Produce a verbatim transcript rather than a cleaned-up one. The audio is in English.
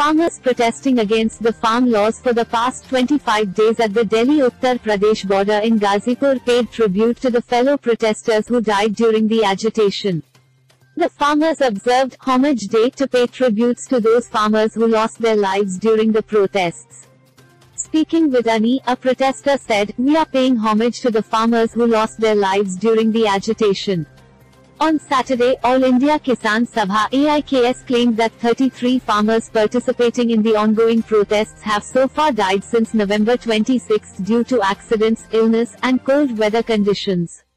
Farmers protesting against the farm laws for the past twenty-five days at the Delhi-Uttar Pradesh border in Ghazipur paid tribute to the fellow protesters who died during the agitation. The farmers observed Homage Day to pay tributes to those farmers who lost their lives during the protests. Speaking with Ani, a protester said, "We are paying homage to the farmers who lost their lives during the agitation." On Saturday, All India Kisan Sabha (A I K S) claimed that thirty-three farmers participating in the ongoing protests have so far died since November twenty-sixth due to accidents, illness, and cold weather conditions.